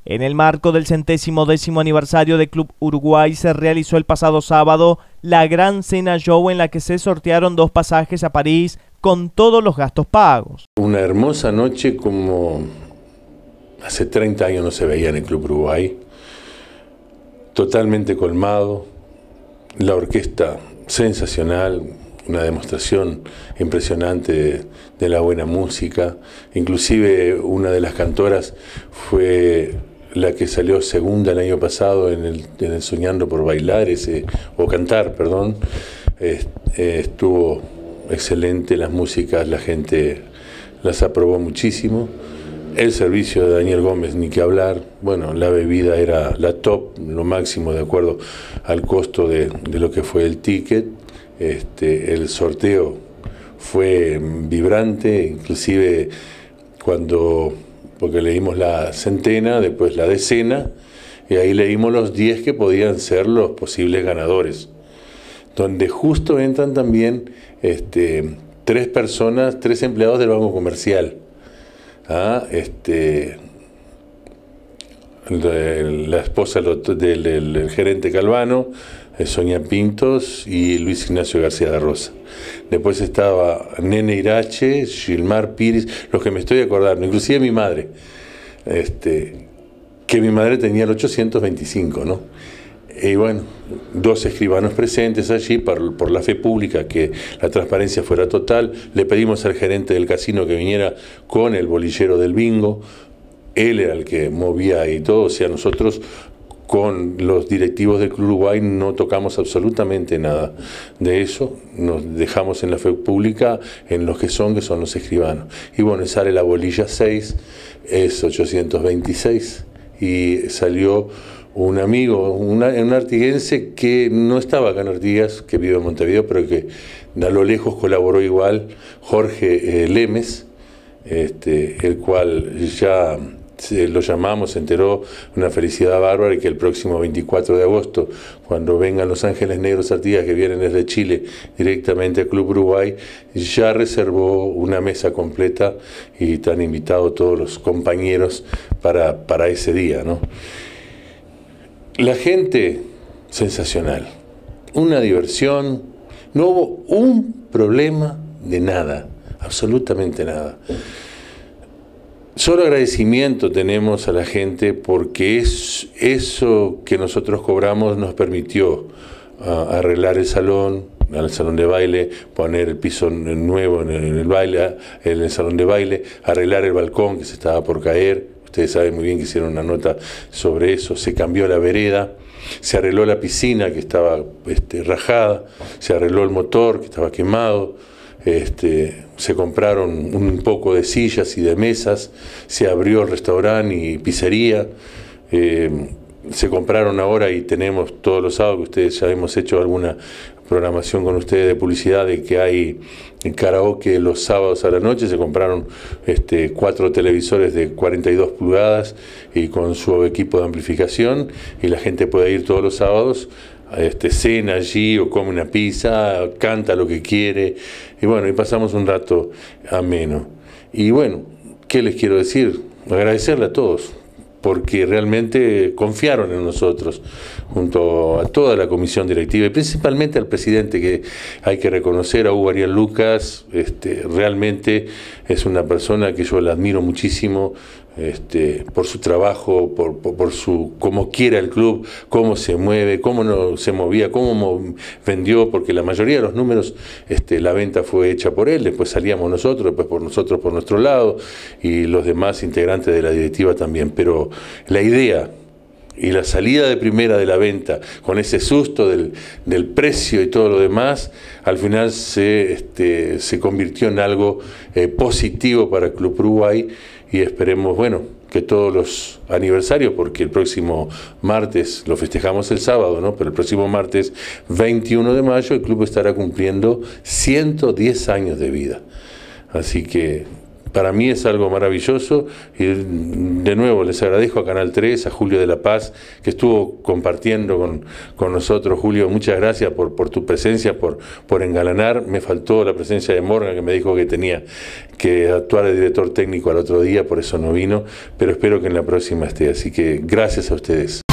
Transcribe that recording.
En el marco del 110º aniversario de Club Uruguay se realizó el pasado sábado la gran cena show en la que se sortearon 2 pasajes a París con todos los gastos pagos. Una hermosa noche como hace 30 años no se veía en el Club Uruguay, totalmente colmado, la orquesta sensacional, una demostración impresionante de la buena música, inclusive una de las cantoras fue la que salió segunda el año pasado en el Soñando por Bailar, o Cantar, perdón. Estuvo excelente las músicas, la gente las aprobó muchísimo. El servicio de Daniel Gómez, ni que hablar. Bueno, la bebida era la top, lo máximo de acuerdo al costo de lo que fue el ticket. El sorteo fue vibrante, inclusive porque leímos la centena, después la decena, y ahí leímos los 10 que podían ser los posibles ganadores, donde justo entran también 3 personas, 3 empleados del Banco Comercial. La esposa del gerente Calvano, Sonia Pintos y Luis Ignacio García de Rosa. Después estaba Nene Irache, Gilmar Pires, los que me estoy acordando, inclusive mi madre, que mi madre tenía el 825, ¿no? Y bueno, 2 escribanos presentes allí por la fe pública, que la transparencia fuera total. Le pedimos al gerente del casino que viniera con el bolillero del bingo. Él era el que movía y todo, o sea, nosotros con los directivos del Club Uruguay no tocamos absolutamente nada de eso, nos dejamos en la fe pública en los que son los escribanos. Y bueno, sale la bolilla 6, es 826, y salió un amigo, un artiguense que no estaba acá en Artigas, que vive en Montevideo, pero que a lo lejos colaboró igual, Jorge Lemes, el cual ya lo llamamos, se enteró, una felicidad bárbara, y que el próximo 24 de agosto, cuando vengan los Ángeles Negros Artigas, que vienen desde Chile directamente al Club Uruguay, ya reservó una mesa completa y están invitados todos los compañeros para ese día, ¿no? La gente, sensacional, una diversión, no hubo un problema de nada, absolutamente nada. Solo agradecimiento tenemos a la gente porque eso que nosotros cobramos nos permitió arreglar el salón de baile, poner el piso nuevo en el salón de baile, arreglar el balcón que se estaba por caer. Ustedes saben muy bien que hicieron una nota sobre eso. Se cambió la vereda, se arregló la piscina que estaba rajada, se arregló el motor que estaba quemado. Se compraron un poco de sillas y de mesas, se abrió el restaurante y pizzería, se compraron ahora, y tenemos todos los sábados, que ustedes ya hemos hecho alguna programación con ustedes de publicidad, de que hay en karaoke los sábados a la noche. Se compraron 4 televisores de 42 pulgadas y con su equipo de amplificación, y la gente puede ir todos los sábados, cena allí o come una pizza, canta lo que quiere, y bueno, y pasamos un rato ameno. Y bueno, ¿qué les quiero decir? Agradecerle a todos, porque realmente confiaron en nosotros, junto a toda la comisión directiva, y principalmente al presidente, que hay que reconocer, a Hugo Ariel Lucas. Realmente es una persona que yo la admiro muchísimo, por su trabajo, por su cómo quiere el club, cómo se mueve, cómo no se movía, cómo vendió, porque la mayoría de los números, la venta fue hecha por él, después salíamos nosotros, después por nosotros por nuestro lado, y los demás integrantes de la directiva también. Pero la idea y la salida de primera de la venta, con ese susto del precio y todo lo demás, al final se convirtió en algo positivo para el Club Uruguay. Y esperemos, bueno, que todos los aniversarios, porque el próximo martes, lo festejamos el sábado, ¿no? Pero el próximo martes 21 de mayo el club estará cumpliendo 110 años de vida. Así que para mí es algo maravilloso y de nuevo les agradezco a Canal 3, a Julio de la Paz, que estuvo compartiendo con nosotros. Julio, muchas gracias por tu presencia, por engalanar. Me faltó la presencia de Morgan, que me dijo que tenía que actuar de director técnico al otro día, por eso no vino, pero espero que en la próxima esté. Así que gracias a ustedes.